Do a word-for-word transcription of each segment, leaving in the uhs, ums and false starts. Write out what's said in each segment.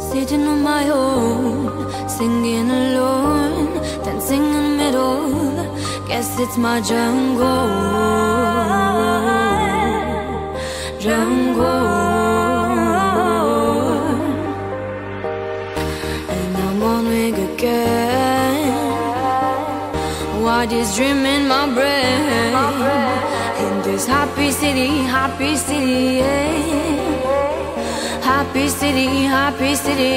Sitting on my own, singing alone, dancing in the middle. Guess it's my jungle, jungle. And I'm on wing again. Why this dream in my brain? In this happy city, happy city, yeah. Happy city, happy city.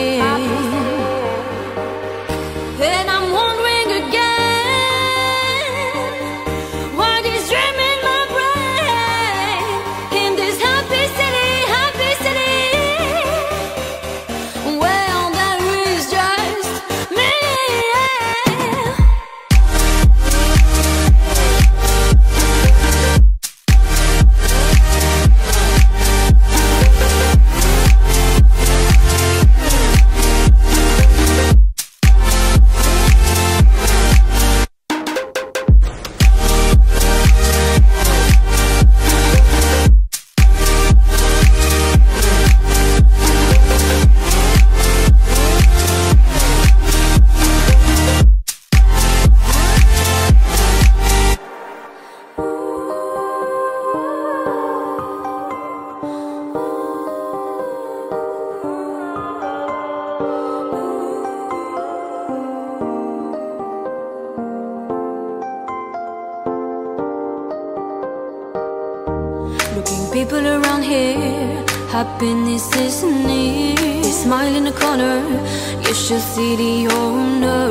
And I'm wondering again, why this dream in my brain? In this happy city, happy city. Well, there is just me. Looking people around here, happiness is near. They smile in the corner, you should see the owner,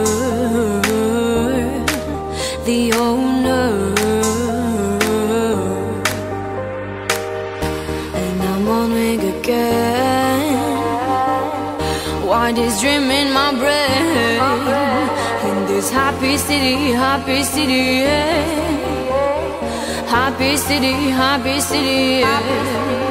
the owner. And I'm on wing again. Why this dream in my brain? In this happy city, happy city, yeah. Happy city, happy city, yeah.